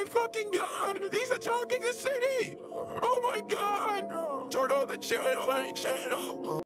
my fucking god! He's attacking the city! Oh my god! Turn on the channel!